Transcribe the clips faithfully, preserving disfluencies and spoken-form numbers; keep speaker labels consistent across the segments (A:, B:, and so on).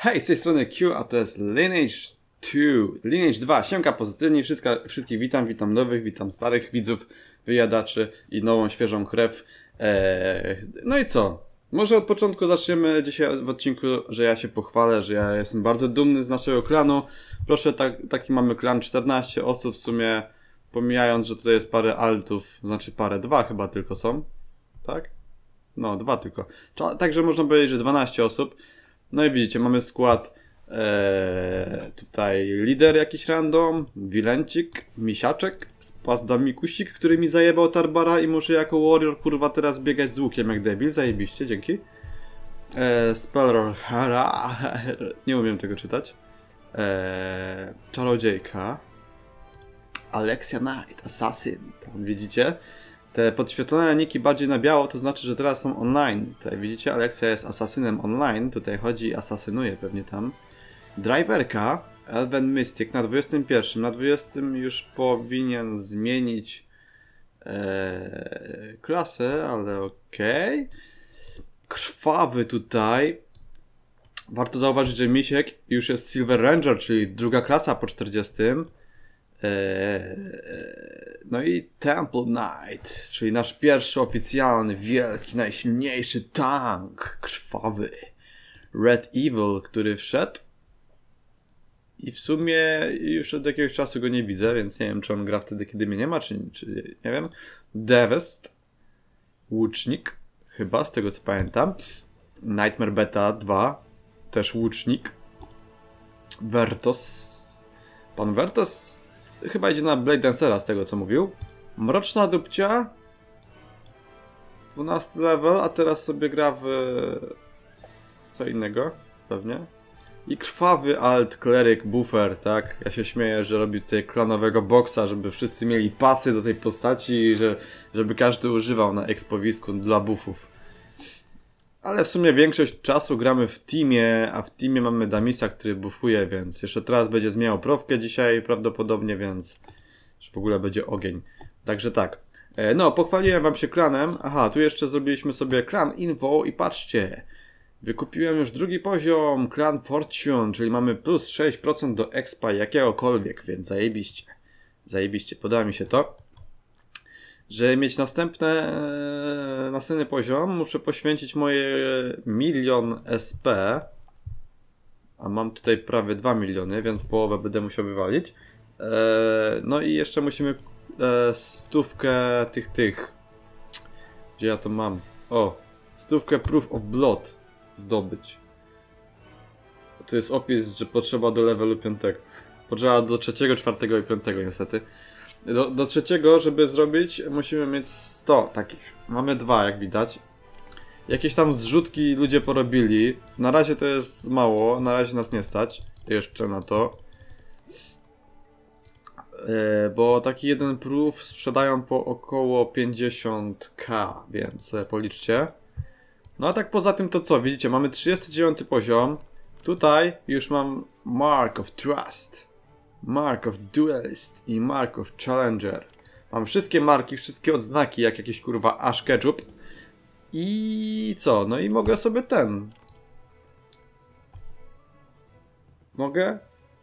A: Hej, z tej strony Q, a to jest Lineage dwa. Lineage dwa, siemka pozytywnie, wszystka, wszystkich witam, witam nowych, witam starych widzów, wyjadaczy i nową, świeżą krew. Eee, no i co? Może od początku zaczniemy dzisiaj w odcinku, że ja się pochwalę, że ja jestem bardzo dumny z naszego klanu. Proszę, tak, taki mamy klan, czternaście osób w sumie, pomijając, że tutaj jest parę altów, znaczy parę, dwa chyba tylko są, tak? No, dwa tylko. Także można powiedzieć, że dwanaście osób. No i widzicie, mamy skład ee, tutaj lider jakiś random, Wilencik, Misiaczek, Spazdamikusik, który mi zajebał Tarbara i muszę jako warrior kurwa teraz biegać z łukiem jak debil, zajebiście, dzięki. E, Spellroll, nie umiem tego czytać. E, Czarodziejka. Alexia Knight, Assassin, tam widzicie. Te podświetlone niki bardziej na biało, to znaczy, że teraz są online. Tutaj widzicie, Alexia jest asasynem online. Tutaj chodzi i asasynuje pewnie tam. Driverka, Elven Mystic na dwudziestym pierwszym. Na dwudziestym już powinien zmienić ee, klasę, ale okej. Okay. Krwawy tutaj. Warto zauważyć, że Misiek już jest Silver Ranger, czyli druga klasa po czterdziestym. No i Temple Knight, czyli nasz pierwszy oficjalny, wielki, najsilniejszy tank krwawy. Red Evil, który wszedł. I w sumie już od jakiegoś czasu go nie widzę, więc nie wiem, czy on gra wtedy, kiedy mnie nie ma, czy, czy nie wiem. Devest, łucznik, chyba, z tego co pamiętam. Nightmare Beta dwa, też łucznik. Vertos. Pan Vertos chyba idzie na Blade Dancera z tego co mówił. Mroczna dupcia. dwunasty level, a teraz sobie gra w... w co innego, pewnie. I krwawy alt, kleryk, buffer, tak? Ja się śmieję, że robi tutaj klanowego boksa, żeby wszyscy mieli pasy do tej postaci i że, żeby każdy używał na ekspowisku dla buffów. Ale w sumie większość czasu gramy w teamie, a w teamie mamy Damisa, który buffuje, więc jeszcze teraz będzie zmieniał profkę dzisiaj prawdopodobnie, więc już w ogóle będzie ogień. Także tak. No, pochwaliłem wam się klanem. Aha, tu jeszcze zrobiliśmy sobie klan info i patrzcie. Wykupiłem już drugi poziom, klan Fortune, czyli mamy plus sześć procent do expa jakiegokolwiek, więc zajebiście. Zajebiście, podoba mi się to. Żeby mieć następne, e, następny poziom, muszę poświęcić moje milion S P. A mam tutaj prawie dwa miliony, więc połowę będę musiał wywalić. E, no i jeszcze musimy e, stówkę tych, tych. Gdzie ja to mam? O, stówkę Proof of Blood zdobyć. To jest opis, że potrzeba do levelu piątego. Potrzeba do trzeciego, czwartego i piątego niestety. Do, do trzeciego, żeby zrobić, musimy mieć sto takich. Mamy dwa, jak widać. Jakieś tam zrzutki ludzie porobili. Na razie to jest mało, na razie nas nie stać jeszcze na to. Yy, bo taki jeden proof sprzedają po około pięćdziesiąt ka, więc policzcie. No a tak poza tym to co? Widzicie, mamy trzydziesty dziewiąty poziom. Tutaj już mam Mark of Trust. Mark of Duelist i Mark of Challenger. Mam wszystkie marki, wszystkie odznaki, jak jakiś kurwa Ash Ketchup. I co? No i mogę sobie ten. Mogę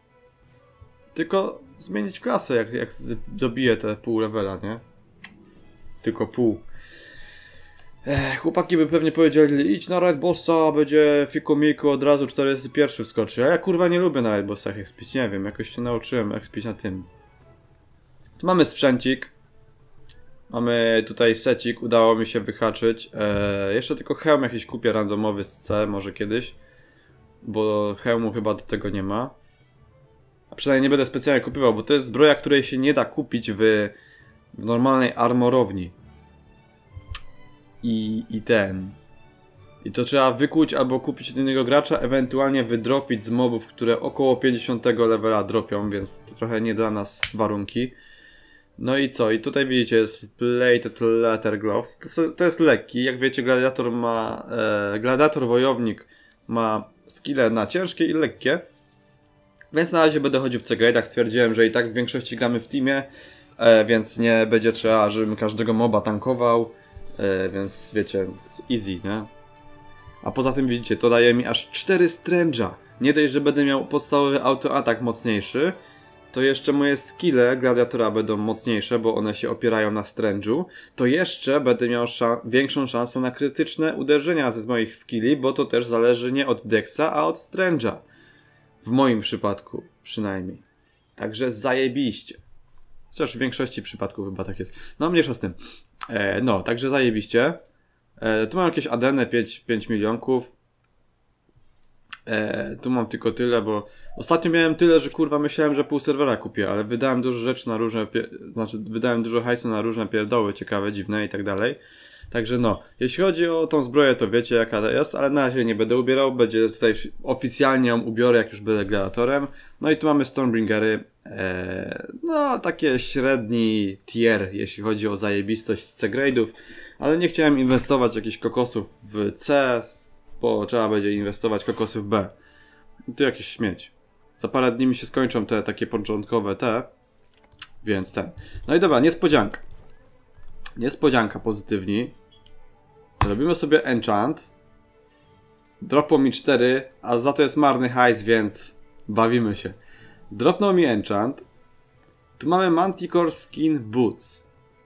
A: tylko zmienić klasę, jak, jak dobiję te pół levela, nie? Tylko pół. Ech, chłopaki by pewnie powiedzieli, idź na Raid Bossa, będzie fikumiku, od razu czterdziesty pierwszy wskoczy. A ja kurwa nie lubię na Raid Bossach expić, nie wiem, jakoś się nauczyłem expić na tym. Tu mamy sprzęcik. Mamy tutaj secik, udało mi się wyhaczyć. Eee, jeszcze tylko hełm jakiś kupię randomowy z C, może kiedyś. Bo hełmu chyba do tego nie ma. A przynajmniej nie będę specjalnie kupował, bo to jest zbroja, której się nie da kupić w, w normalnej armorowni. I, I ten. I to trzeba wykuć albo kupić od innego gracza, ewentualnie wydropić z mobów, które około pięćdziesiątego levela dropią, więc to trochę nie dla nas warunki. No i co? I tutaj widzicie jest Plated Leather Gloves. To, to jest lekki. Jak wiecie, gladiator ma... E, gladiator wojownik ma skille na ciężkie i lekkie. Więc na razie będę chodził w C-grade'ach. Stwierdziłem, że i tak w większości gramy w teamie, e, więc nie będzie trzeba, żebym każdego moba tankował. Yy, więc wiecie, easy, nie? A poza tym widzicie, to daje mi aż cztery stręża. Nie dość, że będę miał podstawowy autoatak mocniejszy, to jeszcze moje skille gladiatora będą mocniejsze, bo one się opierają na strężu. To jeszcze będę miał szan większą szansę na krytyczne uderzenia ze moich skilli, bo to też zależy nie od dexa, a od stręża. W moim przypadku przynajmniej. Także zajebiście. Chociaż w większości przypadków chyba tak jest. No mniejsza z tym. E, no, także zajebiście. E, tu mam jakieś Adenę pięć milionków. E, tu mam tylko tyle, bo ostatnio miałem tyle, że kurwa myślałem, że pół serwera kupię, ale wydałem dużo rzeczy na różne, znaczy wydałem dużo hajsu na różne pierdoły ciekawe, dziwne i tak dalej. Także no, jeśli chodzi o tą zbroję, to wiecie jaka jest, ale na razie nie będę ubierał, będzie tutaj oficjalnie ją ubiorę, jak już będę gladiatorem. No i tu mamy Stormbringery, e, no takie średni tier, jeśli chodzi o zajebistość z C-grade'ów, ale nie chciałem inwestować jakichś kokosów w C, bo trzeba będzie inwestować kokosy w B. I tu jakiś śmieć. Za parę dni mi się skończą te takie początkowe te, więc ten. No i dobra, niespodzianka. Niespodzianka pozytywni. Robimy sobie enchant. Dropło mi cztery, a za to jest marny hajs, więc bawimy się. Dropnął mi enchant. Tu mamy Manticore Skin Boots.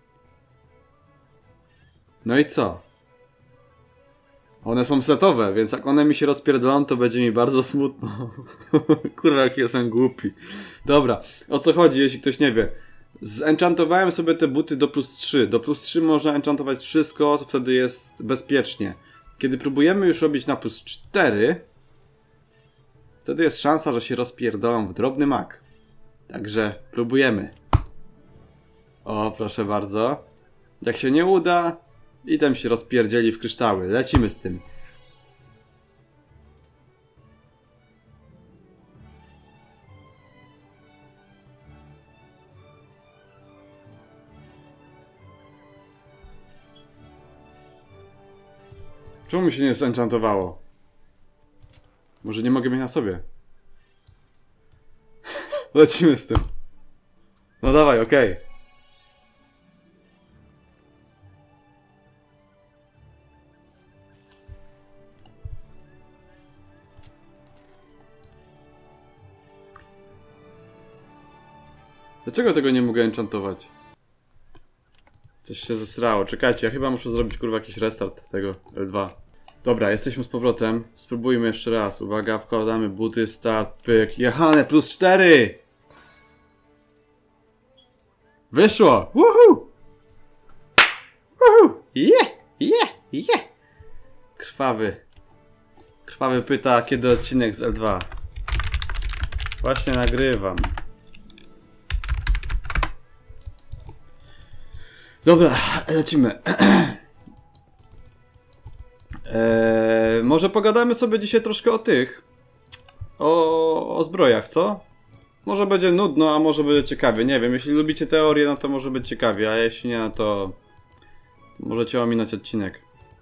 A: No i co? One są setowe, więc jak one mi się rozpierdolą, to będzie mi bardzo smutno. Kurwa, jak jestem głupi. Dobra, o co chodzi, jeśli ktoś nie wie. Zenchantowałem sobie te buty do plus trzy. Do plus trzy można enchantować wszystko, to wtedy jest bezpiecznie. Kiedy próbujemy już robić na plus cztery, wtedy jest szansa, że się rozpierdolą w drobny mak. Także próbujemy. O, proszę bardzo. Jak się nie uda, item się rozpierdzieli w kryształy. Lecimy z tym. Czemu mi się nie zenchantowało? Może nie mogę mieć na sobie? Lecimy z tym. No dawaj, okej. Okay. Dlaczego tego nie mogę enchantować? Coś się zesrało. Czekajcie, ja chyba muszę zrobić kurwa jakiś restart tego L dwa. Dobra, jesteśmy z powrotem. Spróbujmy jeszcze raz. Uwaga, wkładamy buty, start, pyk. Jechane, plus cztery! Wyszło! Woohoo! Woohoo! Yeah! Yeah! Yeah! Krwawy. Krwawy pyta, kiedy odcinek z L dwa. Właśnie nagrywam. Dobra, lecimy. Eee, może pogadamy sobie dzisiaj troszkę o tych. O, o zbrojach, co? Może będzie nudno, a może będzie ciekawie. Nie wiem, jeśli lubicie teorię, no to może być ciekawie, a jeśli nie, no to możecie ominąć odcinek.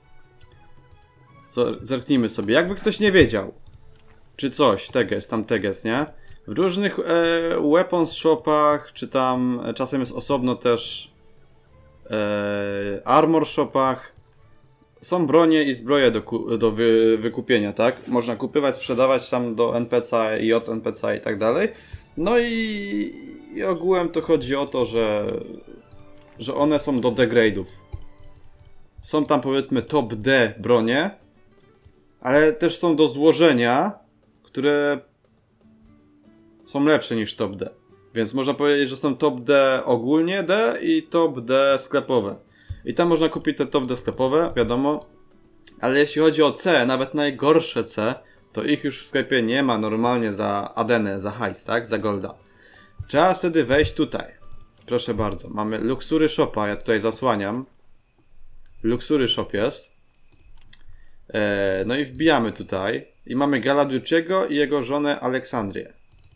A: Zerknijmy sobie. Jakby ktoś nie wiedział, czy coś, teges, tam teges, nie? W różnych e, weapons shopach, czy tam e, czasem jest osobno też e, armor shopach, są bronie i zbroje do, do wy, wykupienia, tak? Można kupywać, sprzedawać tam do N P C i od N P C i tak dalej. No i, i ogółem to chodzi o to, że, że one są do degrade'ów. Są tam powiedzmy top D bronie, ale też są do złożenia, które są lepsze niż top D. Więc można powiedzieć, że są top D ogólnie D i top D sklepowe. I tam można kupić te top D sklepowe, wiadomo. Ale jeśli chodzi o C, nawet najgorsze C, to ich już w sklepie nie ma normalnie za Adenę, za hajs, tak? Za golda. Trzeba wtedy wejść tutaj. Proszę bardzo. Mamy Luxury Shopa, ja tutaj zasłaniam. Luxury Shop jest. Eee, no i wbijamy tutaj. I mamy Galaduciego i jego żonę Aleksandrię.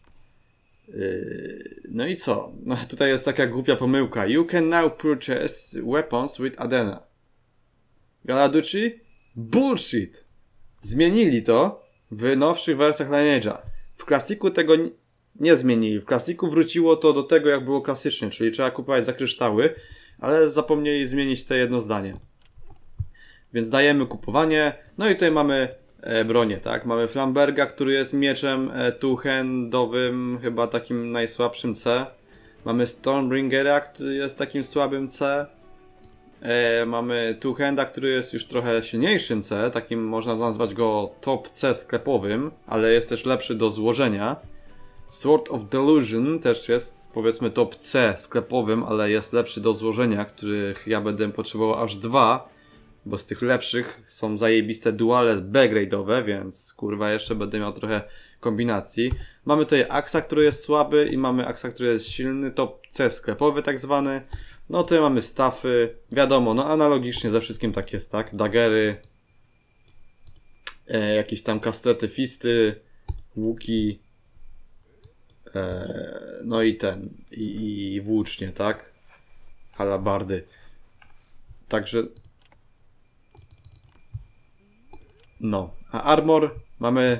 A: No i co? No tutaj jest taka głupia pomyłka. You can now purchase weapons with Adena. Galaduci? Bullshit! Zmienili to w nowszych wersjach Lineage'a. W klasiku tego nie zmienili. W klasiku wróciło to do tego, jak było klasycznie, czyli trzeba kupować za kryształy, ale zapomnieli zmienić te jedno zdanie. Więc dajemy kupowanie. No i tutaj mamy e, bronię, tak? Mamy Flamberga, który jest mieczem e, two-handowym, chyba takim najsłabszym C. Mamy Stormbringera, który jest takim słabym C. E, mamy two-handa, który jest już trochę silniejszym C, takim można nazwać go top C sklepowym, ale jest też lepszy do złożenia. Sword of Delusion też jest, powiedzmy, top C sklepowym, ale jest lepszy do złożenia, których ja będę potrzebował aż dwa, bo z tych lepszych są zajebiste duale B-grade'owe, więc kurwa jeszcze będę miał trochę kombinacji. Mamy tutaj Axa, który jest słaby i mamy Axa, który jest silny, top C sklepowy tak zwany. No tutaj mamy staffy, wiadomo, no analogicznie ze wszystkim tak jest, tak? Dagery, e, jakieś tam kastety, fisty, łuki, e, no i ten, i, i włócznie, tak? Halabardy. Także no, a armor mamy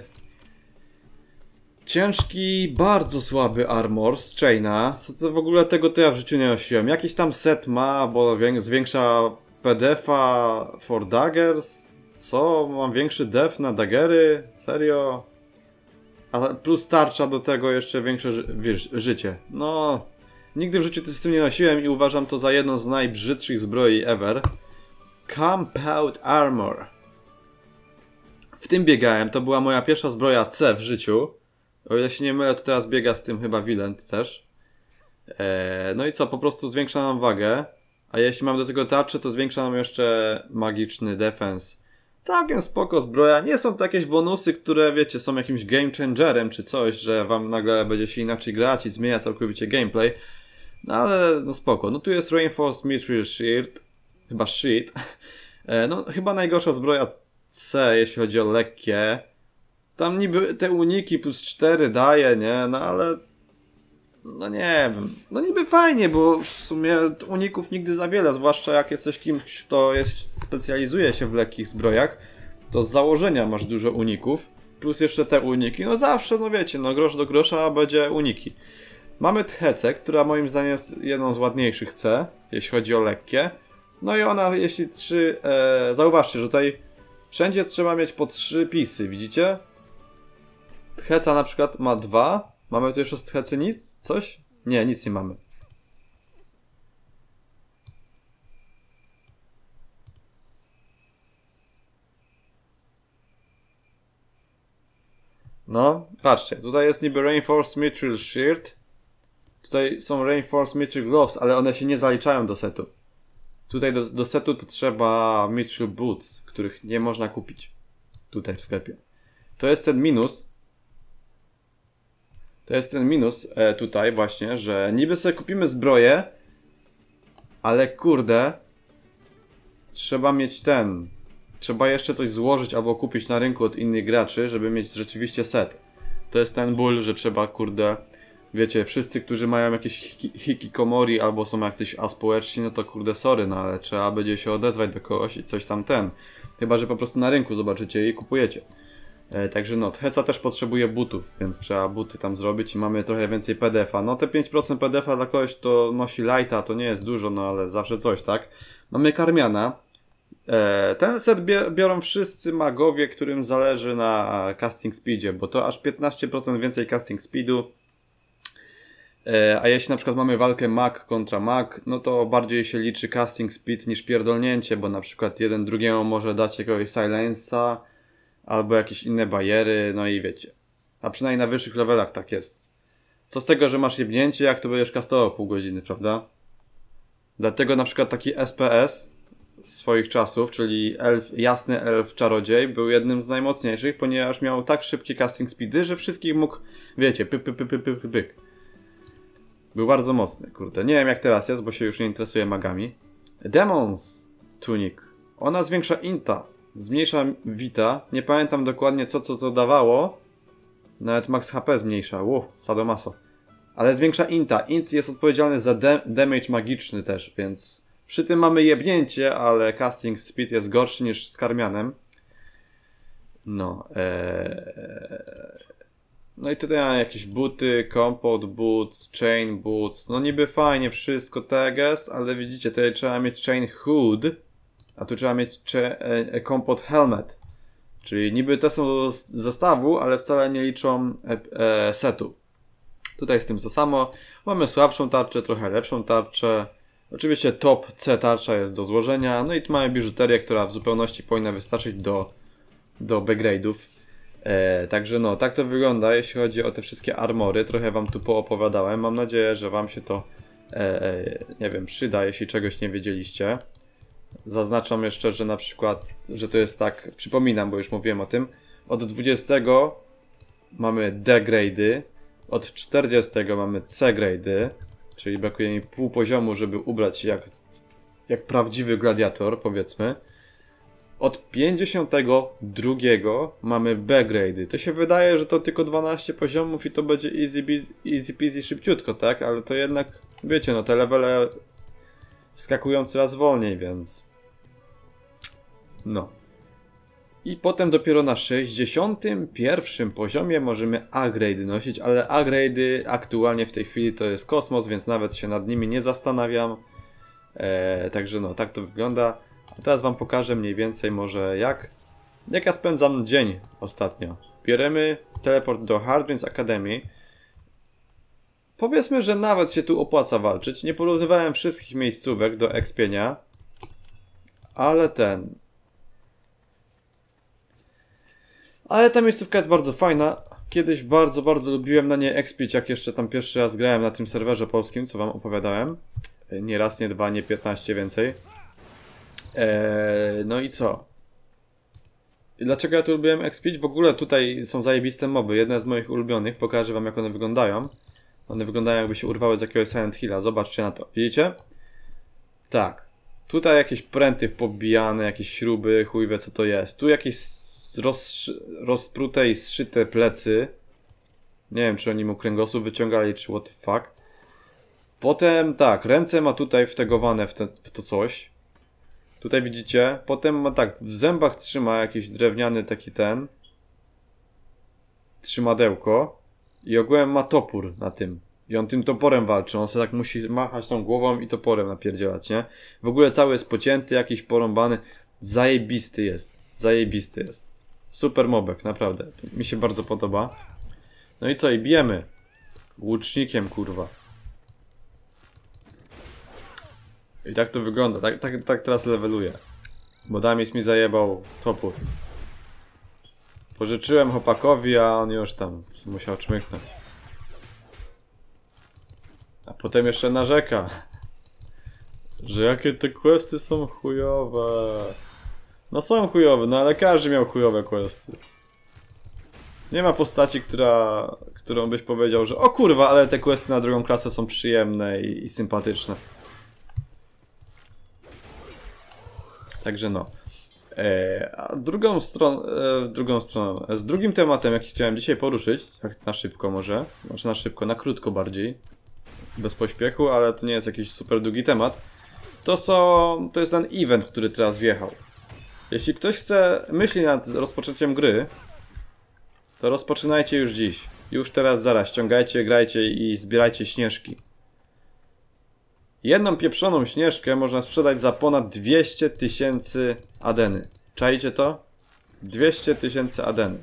A: ciężki, bardzo słaby armor z chaina. Co, co w ogóle tego to ja w życiu nie nosiłem. Jakiś tam set ma, bo zwiększa P D F-a for daggers. Co? Mam większy def na daggery? Serio? A plus tarcza do tego jeszcze większe ży wiesz, życie. No, nigdy w życiu z tym nie nosiłem i uważam to za jedną z najbrzydszych zbroi ever. Compound Armor. W tym biegałem, to była moja pierwsza zbroja C w życiu. O ile się nie mylę, to teraz biega z tym chyba Wilent też. Eee, no i co, po prostu zwiększa nam wagę. A jeśli mam do tego tarczę, to zwiększa nam jeszcze magiczny defense. Całkiem spoko zbroja. Nie są to jakieś bonusy, które wiecie, są jakimś game changerem czy coś, że wam nagle będzie się inaczej grać i zmienia całkowicie gameplay. No ale no spoko. No tu jest Reinforced Mithril Shield. Chyba Sheet. Eee, no chyba najgorsza zbroja C, jeśli chodzi o lekkie. Tam niby te uniki plus cztery daje, nie? No ale... No nie wiem. No niby fajnie, bo w sumie uników nigdy za wiele, zwłaszcza jak jesteś kimś, kto jest, specjalizuje się w lekkich zbrojach, to z założenia masz dużo uników, plus jeszcze te uniki, no zawsze, no wiecie, no grosz do grosza będzie uniki. Mamy Thecę, która moim zdaniem jest jedną z ładniejszych C, jeśli chodzi o lekkie. No i ona, jeśli trzy... E, zauważcie, że tutaj wszędzie trzeba mieć po trzy pisy, widzicie? Theca na przykład ma dwa. Mamy tu jeszcze z Thecy nic? Coś? Nie, nic nie mamy. No, patrzcie. Tutaj jest niby Reinforced Mithril Shield. Tutaj są Reinforced Mithril Gloves, ale one się nie zaliczają do setu. Tutaj do, do setu potrzeba Mithril Boots, których nie można kupić. Tutaj w sklepie. To jest ten minus. To jest ten minus e, tutaj właśnie, że niby sobie kupimy zbroję, ale kurde, trzeba mieć ten, trzeba jeszcze coś złożyć albo kupić na rynku od innych graczy, żeby mieć rzeczywiście set. To jest ten ból, że trzeba, kurde, wiecie, wszyscy, którzy mają jakieś hiki, hikikomori albo są jacyś aspołeczni, no to kurde sorry, no ale trzeba będzie się odezwać do kogoś i coś tam ten. Chyba że po prostu na rynku zobaczycie i kupujecie. E, także no, Theca też potrzebuje butów, więc trzeba buty tam zrobić i mamy trochę więcej P D F-a. No te pięć procent P D F-a dla kogoś, to nosi lighta, to nie jest dużo, no ale zawsze coś, tak? Mamy Karmiana. E, ten set biorą wszyscy magowie, którym zależy na casting speedzie, bo to aż piętnaście procent więcej casting speedu. E, a jeśli na przykład mamy walkę mag kontra mag, no to bardziej się liczy casting speed niż pierdolnięcie, bo na przykład jeden drugiemu może dać jakiegoś silensa, albo jakieś inne bariery, no i wiecie. A przynajmniej na wyższych levelach tak jest. Co z tego, że masz jebnięcie, jak to będziesz castował pół godziny, prawda? Dlatego na przykład taki S P S swoich czasów, czyli elf, jasny elf czarodziej, był jednym z najmocniejszych, ponieważ miał tak szybkie casting speedy, że wszystkich mógł, wiecie, py, py, py, py, py, py, pyk. Był bardzo mocny, kurde. Nie wiem jak teraz jest, bo się już nie interesuje magami. Demons Tunic. Ona zwiększa inta. Zmniejsza Vita. Nie pamiętam dokładnie co co to dawało. Nawet max H P zmniejsza. Ło, sadomaso. Ale zwiększa inta. Int jest odpowiedzialny za damage magiczny też, więc przy tym mamy jebnięcie, ale casting speed jest gorszy niż z Karmianem. No. Ee... No i tutaj mam jakieś buty, compound boots, chain boots. No niby fajnie wszystko teges, ale widzicie, tutaj trzeba mieć chain hood. A tu trzeba mieć czy, e, Combat Helmet. Czyli niby te są do zestawu, ale wcale nie liczą e, e, setu. Tutaj z tym to samo. Mamy słabszą tarczę, trochę lepszą tarczę. Oczywiście top C tarcza jest do złożenia. No i tu mamy biżuterię, która w zupełności powinna wystarczyć do, do B-grade'ów. E, także no, tak to wygląda, jeśli chodzi o te wszystkie armory. Trochę wam tu poopowiadałem. Mam nadzieję, że wam się to e, e, nie wiem, przyda, jeśli czegoś nie wiedzieliście. Zaznaczam jeszcze, że na przykład, że to jest tak, przypominam, bo już mówiłem o tym, od dwudziestego mamy D-grade'y, od czterdziestego mamy C-grade'y, czyli brakuje mi pół poziomu, żeby ubrać się jak, jak prawdziwy gladiator, powiedzmy. Od pięćdziesiątego drugiego mamy B-grade'y. To się wydaje, że to tylko dwanaście poziomów i to będzie easy, easy, easy peasy szybciutko, tak? Ale to jednak, wiecie, no te levele wskakują coraz wolniej, więc... No. I potem dopiero na sześćdziesiątym pierwszym poziomie możemy A-grade'y nosić, ale A-grade'y aktualnie w tej chwili to jest kosmos, więc nawet się nad nimi nie zastanawiam. Eee, także no, tak to wygląda. A teraz wam pokażę mniej więcej może jak, jak ja spędzam dzień ostatnio. Bierzemy teleport do Hardwings Academy. Powiedzmy, że nawet się tu opłaca walczyć. Nie porównywałem wszystkich miejscówek do expienia. Ale ten... Ale ta miejscówka jest bardzo fajna. Kiedyś bardzo, bardzo lubiłem na niej expić, jak jeszcze tam pierwszy raz grałem na tym serwerze polskim, co wam opowiadałem. Nie raz, nie dwa, nie piętnaście, więcej. Eee, no i co? I dlaczego ja tu lubiłem expić? W ogóle tutaj są zajebiste moby. Jedne z moich ulubionych. Pokażę wam, jak one wyglądają. One wyglądają, jakby się urwały z jakiegoś Silent Hilla. Zobaczcie na to. Widzicie? Tak. Tutaj jakieś pręty pobijane, jakieś śruby, chuj wie co to jest. Tu jakieś roz, rozprute i zszyte plecy. Nie wiem, czy oni mu kręgosłup wyciągali, czy what the fuck. Potem tak, ręce ma tutaj wtegowane w, te, w to coś. Tutaj widzicie. Potem ma tak, w zębach trzyma jakiś drewniany taki ten. Trzymadełko. I ogółem ma topór na tym. I on tym toporem walczy. On sobie tak musi machać tą głową i toporem napierdzielać, nie? W ogóle cały jest pocięty, jakiś porąbany. Zajebisty jest. Zajebisty jest. Super mobek, naprawdę. To mi się bardzo podoba. No i co? I bijemy. Łucznikiem, kurwa. I tak to wygląda. Tak, tak, tak teraz leveluję. Bo Damis mi zajebał topór. Pożyczyłem chłopakowi, a on już tam musiał czmychnąć. A potem jeszcze narzeka, że jakie te questy są chujowe. No są chujowe, no ale każdy miał chujowe questy. Nie ma postaci, która, którą byś powiedział, że o kurwa, ale te questy na drugą klasę są przyjemne i, i sympatyczne. Także no. Eee, a drugą stroną, e, drugą stroną, z drugim tematem, jaki chciałem dzisiaj poruszyć, tak na szybko może, znaczy na szybko, na krótko bardziej, bez pośpiechu, ale to nie jest jakiś super długi temat, to są, to jest ten event, który teraz wjechał. Jeśli ktoś chce, myśli nad rozpoczęciem gry, to rozpoczynajcie już dziś. Już teraz, zaraz, ściągajcie, grajcie i zbierajcie śnieżki. Jedną pieprzoną śnieżkę można sprzedać za ponad dwieście tysięcy adeny. Czajcie to? dwieście tysięcy adeny.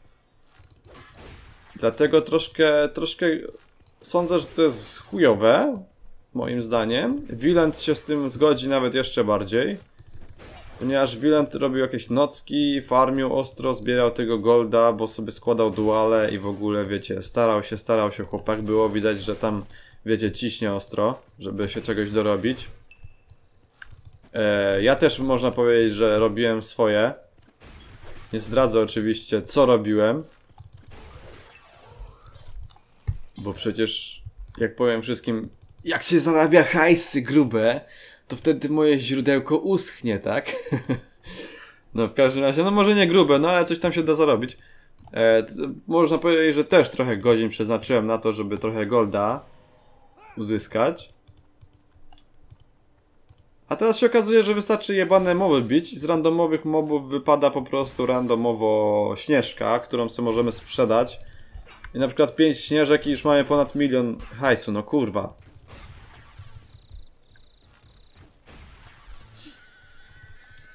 A: Dlatego troszkę, troszkę sądzę, że to jest chujowe, moim zdaniem. Wieland się z tym zgodzi nawet jeszcze bardziej. Ponieważ Wieland robił jakieś nocki, farmił ostro, zbierał tego golda, bo sobie składał duale i w ogóle, wiecie, starał się, starał się chłopak. Było widać, że tam, wiecie, ciśnie ostro, żeby się czegoś dorobić. E, ja też można powiedzieć, że robiłem swoje. Nie zdradzę oczywiście, co robiłem. Bo przecież, jak powiem wszystkim, jak się zarabia hajsy grube, to wtedy moje źródełko uschnie, tak? No w każdym razie, no może nie grube, no ale coś tam się da zarobić. E, można powiedzieć, że też trochę godzin przeznaczyłem na to, żeby trochę golda uzyskać. A teraz się okazuje, że wystarczy jebane moby bić i z randomowych mobów wypada po prostu randomowo śnieżka, którą sobie możemy sprzedać. I na przykład pięć śnieżek i już mamy ponad milion hajsu, no kurwa.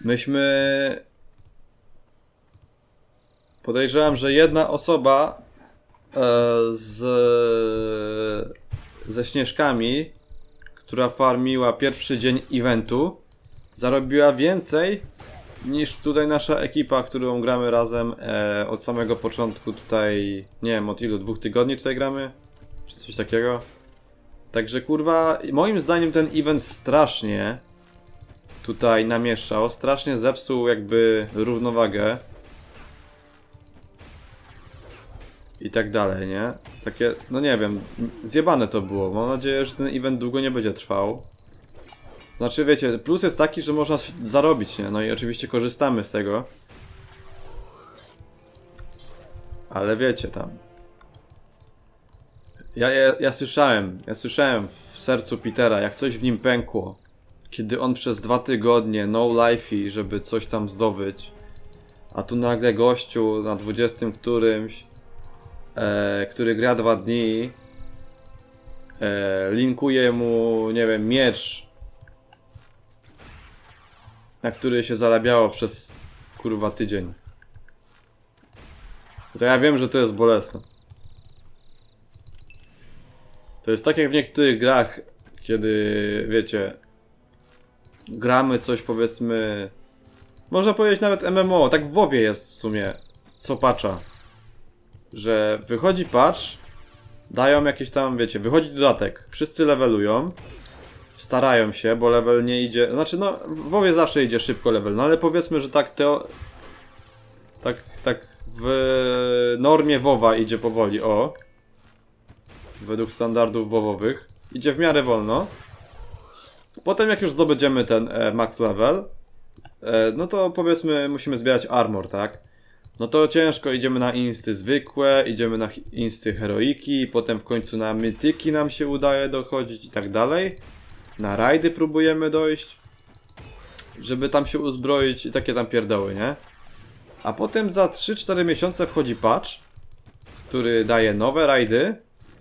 A: myśmy... Podejrzewam, że jedna osoba e, z... ze Śnieżkami, która farmiła pierwszy dzień eventu, zarobiła więcej niż tutaj nasza ekipa, którą gramy razem e, od samego początku tutaj, nie wiem od ilu, dwóch tygodni tutaj gramy? Czy coś takiego? Także kurwa, moim zdaniem ten event strasznie tutaj namieszał, strasznie zepsuł jakby równowagę. I tak dalej, nie? Takie, no nie wiem, zjebane to było. Mam nadzieję, że ten event długo nie będzie trwał. Znaczy, wiecie, plus jest taki, że można zarobić, nie? No i oczywiście korzystamy z tego. Ale wiecie tam. Ja, ja, ja słyszałem, ja słyszałem w sercu Petera, jak coś w nim pękło. Kiedy on przez dwa tygodnie, no lifey, żeby coś tam zdobyć. A tu nagle gościu na dwudziestym którymś, e, który gra dwa dni, e, linkuje mu, nie wiem, miecz, na który się zarabiało przez kurwa tydzień. To ja wiem, że to jest bolesne. To jest tak jak w niektórych grach, kiedy, wiecie, gramy coś, powiedzmy, można powiedzieć nawet M M O, tak w WoWie jest w sumie, co patcha. Że wychodzi patch, dają jakieś tam, wiecie, wychodzi dodatek, wszyscy levelują, starają się, bo level nie idzie, znaczy no, w WoWie zawsze idzie szybko level, no ale powiedzmy, że tak teo... tak, tak w normie WoWa idzie powoli, o. Według standardów WoWowych. Idzie w miarę wolno. Potem jak już zdobędziemy ten e, max level, e, no to powiedzmy musimy zbierać armor, tak? No to ciężko, idziemy na insty zwykłe, idziemy na insty heroiki, potem w końcu na mytyki nam się udaje dochodzić i tak dalej. Na rajdy próbujemy dojść, żeby tam się uzbroić i takie tam pierdoły, nie? A potem za trzy cztery miesiące wchodzi patch, który daje nowe rajdy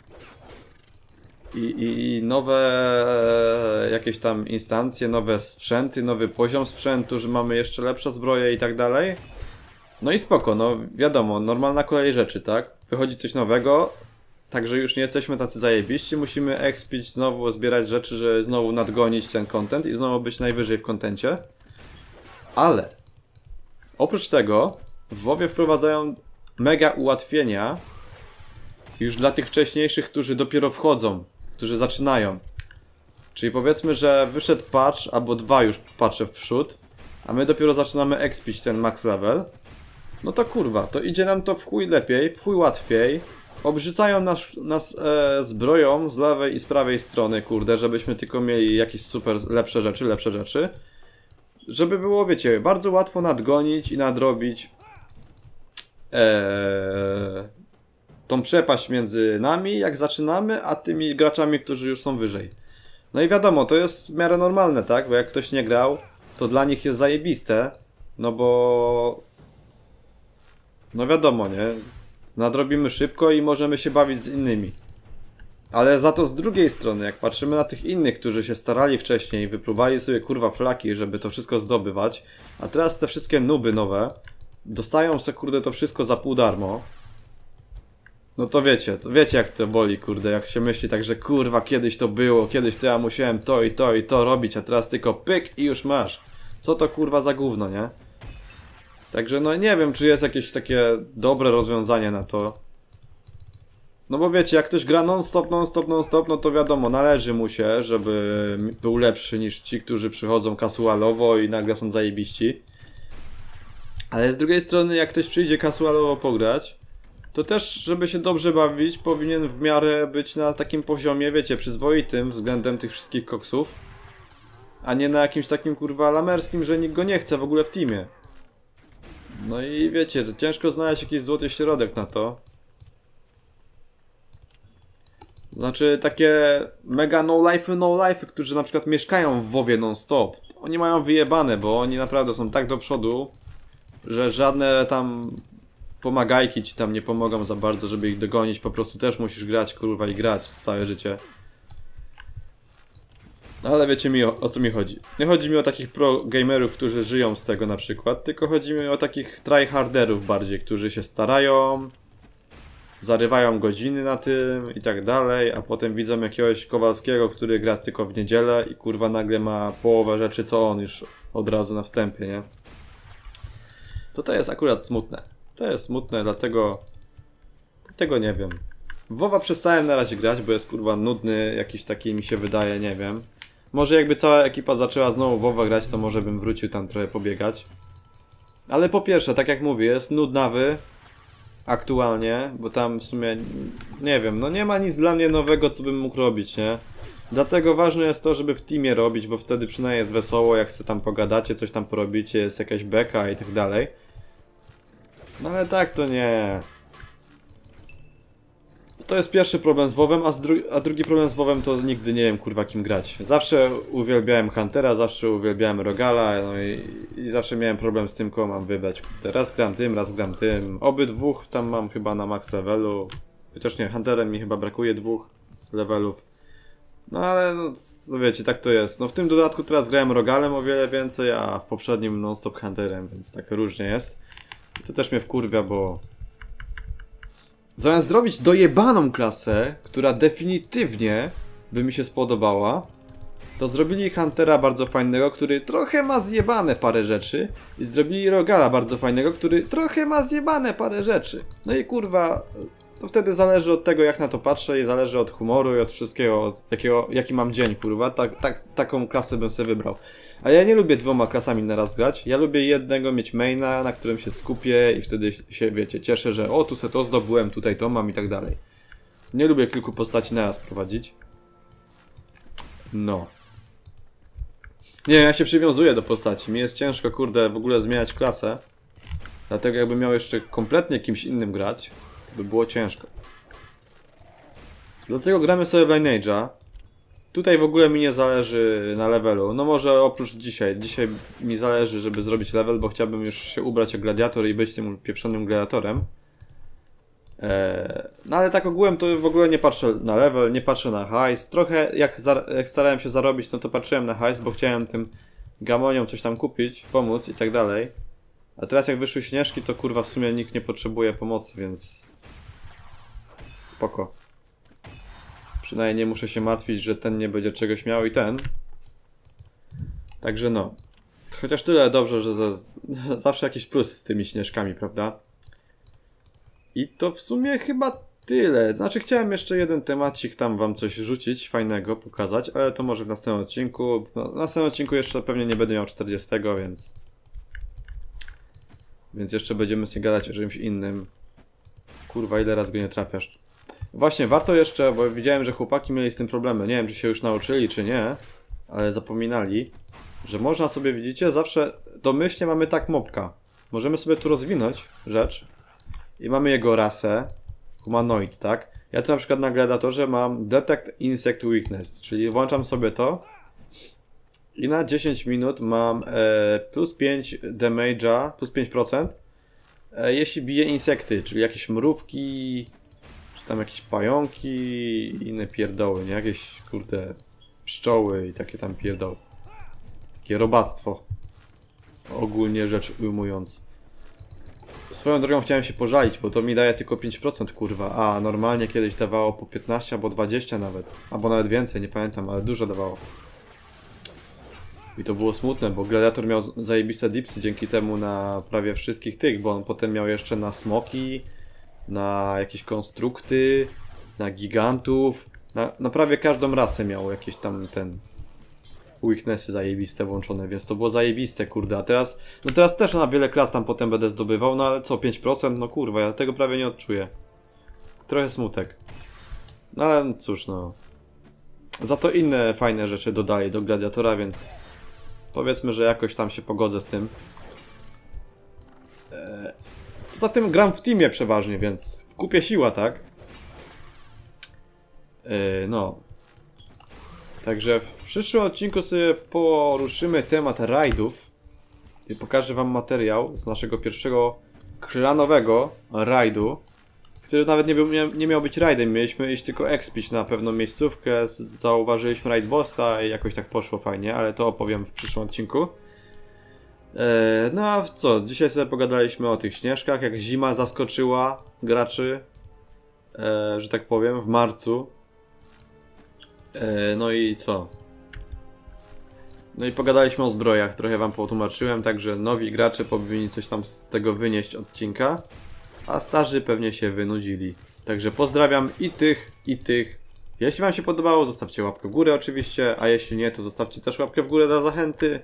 A: i, i, i nowe e, jakieś tam instancje, nowe sprzęty, nowy poziom sprzętu, że mamy jeszcze lepsze zbroje i tak dalej. No i spoko, no wiadomo, normalna kolej rzeczy, tak? Wychodzi coś nowego, także już nie jesteśmy tacy zajebiści, musimy expić znowu, zbierać rzeczy, żeby znowu nadgonić ten content i znowu być najwyżej w kontencie. Ale oprócz tego w WoWie wprowadzają mega ułatwienia już dla tych wcześniejszych, którzy dopiero wchodzą, którzy zaczynają. Czyli powiedzmy, że wyszedł patch, albo dwa już patche w przód, a my dopiero zaczynamy expić ten max level. No to kurwa, to idzie nam to w chuj lepiej, w chuj łatwiej. Obrzucają nas, nas e, zbroją z lewej i z prawej strony, kurde, żebyśmy tylko mieli jakieś super lepsze rzeczy, lepsze rzeczy. Żeby było, wiecie, bardzo łatwo nadgonić i nadrobić e, tą przepaść między nami, jak zaczynamy, a tymi graczami, którzy już są wyżej. No i wiadomo, to jest w miarę normalne, tak? Bo jak ktoś nie grał, to dla nich jest zajebiste, no bo... No wiadomo, nie? Nadrobimy szybko i możemy się bawić z innymi. Ale za to z drugiej strony, jak patrzymy na tych innych, którzy się starali wcześniej, wypluwali sobie kurwa flaki, żeby to wszystko zdobywać, a teraz te wszystkie nuby nowe dostają se kurde to wszystko za pół darmo. No to wiecie, to wiecie jak to boli, kurde, jak się myśli tak, że kurwa kiedyś to było, kiedyś to ja musiałem to i to i to robić, a teraz tylko pyk i już masz. Co to kurwa za gówno, nie? Także no nie wiem, czy jest jakieś takie dobre rozwiązanie na to. No bo wiecie, jak ktoś gra non-stop, non-stop, non-stop, no to wiadomo, należy mu się, żeby był lepszy niż ci, którzy przychodzą casualowo i nagle są zajebiści. Ale z drugiej strony, jak ktoś przyjdzie casualowo pograć, to też, żeby się dobrze bawić, powinien w miarę być na takim poziomie, wiecie, przyzwoitym względem tych wszystkich koksów, a nie na jakimś takim kurwa lamerskim, że nikt go nie chce w ogóle w teamie. No i wiecie, że ciężko znaleźć jakiś złoty środek na to. Znaczy takie mega no life no life, którzy na przykład mieszkają w WoWie non-stop. Oni mają wyjebane, bo oni naprawdę są tak do przodu, że żadne tam pomagajki ci tam nie pomogą za bardzo, żeby ich dogonić. Po prostu też musisz grać kurwa i grać całe życie. No ale wiecie mi o, o co mi chodzi. Nie chodzi mi o takich pro gamerów, którzy żyją z tego na przykład, tylko chodzi mi o takich tryharderów bardziej, którzy się starają, zarywają godziny na tym i tak dalej, a potem widzą jakiegoś Kowalskiego, który gra tylko w niedzielę i kurwa nagle ma połowę rzeczy co on już od razu na wstępie, nie? To to jest akurat smutne. To jest smutne, dlatego... Tego nie wiem. W WoWa przestałem na razie grać, bo jest kurwa nudny, jakiś taki mi się wydaje, nie wiem. Może jakby cała ekipa zaczęła znowu WoWa grać, to może bym wrócił tam trochę pobiegać. Ale po pierwsze, tak jak mówię, jest nudnawy aktualnie, bo tam w sumie, nie wiem, no nie ma nic dla mnie nowego, co bym mógł robić, nie? Dlatego ważne jest to, żeby w teamie robić, bo wtedy przynajmniej jest wesoło, jak sobie tam pogadacie, coś tam porobicie, jest jakaś beka i tak dalej. No ale tak to nie. To jest pierwszy problem z WoWem, a, dru a drugi problem z WoWem to nigdy nie wiem kurwa kim grać. Zawsze uwielbiałem Huntera, zawsze uwielbiałem Rogala, no i, i zawsze miałem problem z tym, kogo mam wybrać. Raz gram tym, raz gram tym. Obydwóch tam mam chyba na max levelu. Chociaż nie, Hunterem mi chyba brakuje dwóch levelów. No ale no, co wiecie, tak to jest. No w tym dodatku teraz grałem Rogalem o wiele więcej, a w poprzednim non-stop Hunterem, więc tak różnie jest. I to też mnie wkurwia, bo... Zamiast zrobić dojebaną klasę, która definitywnie by mi się spodobała, to zrobili Huntera bardzo fajnego, który trochę ma zjebane parę rzeczy i zrobili Rogala bardzo fajnego, który trochę ma zjebane parę rzeczy. No i kurwa, to wtedy zależy od tego jak na to patrzę i zależy od humoru i od wszystkiego, od jakiego, jaki mam dzień kurwa, tak, tak, taką klasę bym sobie wybrał. A ja nie lubię dwoma klasami naraz grać, ja lubię jednego mieć maina, na którym się skupię i wtedy się, wiecie, cieszę, że o, tu se to zdobyłem, tutaj to mam i tak dalej. Nie lubię kilku postaci naraz prowadzić. No. Nie, ja się przywiązuję do postaci, mi jest ciężko, kurde, w ogóle zmieniać klasę. Dlatego jakbym miał jeszcze kompletnie kimś innym grać, to by było ciężko. Dlatego gramy sobie w Lineage'a. Tutaj w ogóle mi nie zależy na levelu, no może oprócz dzisiaj. Dzisiaj mi zależy, żeby zrobić level, bo chciałbym już się ubrać jak gladiator i być tym pieprzonym gladiatorem. Eee, no ale tak ogółem to w ogóle nie patrzę na level, nie patrzę na hajs. Trochę jak, jak starałem się zarobić, no to patrzyłem na hajs, bo chciałem tym gamoniom coś tam kupić, pomóc i tak dalej. A teraz jak wyszły śnieżki, to kurwa w sumie nikt nie potrzebuje pomocy, więc... Spoko. Przynajmniej nie muszę się martwić, że ten nie będzie czegoś miał i ten. Także no. Chociaż tyle dobrze, że to zawsze jakiś plus z tymi śnieżkami, prawda? I to w sumie chyba tyle. Znaczy chciałem jeszcze jeden temacik tam wam coś rzucić, fajnego pokazać, ale to może w następnym odcinku. No, w następnym odcinku jeszcze pewnie nie będę miał czterdziestego, więc... Więc jeszcze będziemy sobie gadać o czymś innym. Kurwa, ile razy go nie trafiasz. Właśnie, warto jeszcze, bo widziałem, że chłopaki mieli z tym problemy. Nie wiem, czy się już nauczyli, czy nie, ale zapominali, że można sobie, widzicie, zawsze domyślnie mamy tak mobka. Możemy sobie tu rozwinąć rzecz i mamy jego rasę, humanoid, tak? Ja tu na przykład na gladiatorze mam Detect Insect Weakness, czyli włączam sobie to i na dziesięć minut mam e, plus pięć damage'a, plus pięć procent, e, jeśli bije insekty, czyli jakieś mrówki, czy tam jakieś pająki i inne pierdoły, nie? Jakieś, kurde, pszczoły i takie tam pierdoły. Takie robactwo. Ogólnie rzecz ujmując. Swoją drogą chciałem się pożalić, bo to mi daje tylko pięć procent, kurwa. A normalnie kiedyś dawało po piętnaście albo dwadzieścia nawet. Albo nawet więcej, nie pamiętam, ale dużo dawało. I to było smutne, bo gladiator miał zajebiste dipsy dzięki temu na prawie wszystkich tych, bo on potem miał jeszcze na smoki, na jakieś konstrukty, na gigantów, na, na prawie każdą rasę miał jakieś tam ten weaknessy zajebiste włączone, więc to było zajebiste, kurde, a teraz, no teraz też na wiele klas tam potem będę zdobywał, no ale co, pięć procent? No kurwa, ja tego prawie nie odczuję. Trochę smutek. No ale cóż, no. Za to inne fajne rzeczy dodali do gladiatora, więc powiedzmy, że jakoś tam się pogodzę z tym. Eee... Poza tym gram w teamie przeważnie, więc w kupie siła, tak? Yy, no. Także w przyszłym odcinku sobie poruszymy temat rajdów i pokażę wam materiał z naszego pierwszego klanowego rajdu, który nawet nie, był, nie miał być rajdem. Mieliśmy iść tylko expić na pewną miejscówkę, zauważyliśmy raid bossa i jakoś tak poszło fajnie, ale to opowiem w przyszłym odcinku. Eee, no a co, dzisiaj sobie pogadaliśmy o tych śnieżkach, jak zima zaskoczyła graczy, eee, że tak powiem, w marcu. Eee, no i co? No i pogadaliśmy o zbrojach, trochę wam potłumaczyłem, także nowi gracze powinni coś tam z tego wynieść odcinka, a starzy pewnie się wynudzili. Także pozdrawiam i tych, i tych. Jeśli wam się podobało, zostawcie łapkę w górę oczywiście, a jeśli nie, to zostawcie też łapkę w górę dla zachęty.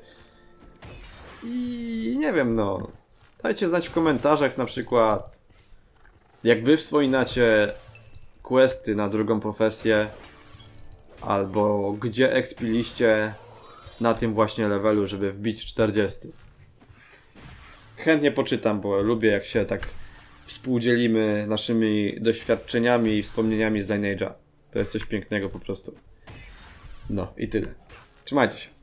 A: I nie wiem, no, dajcie znać w komentarzach na przykład, jak wy wspominacie questy na drugą profesję, albo gdzie expiliście na tym właśnie levelu, żeby wbić czterdziesty. Chętnie poczytam, bo lubię, jak się tak współdzielimy naszymi doświadczeniami i wspomnieniami z Lineage'a. To jest coś pięknego po prostu. No i tyle. Trzymajcie się.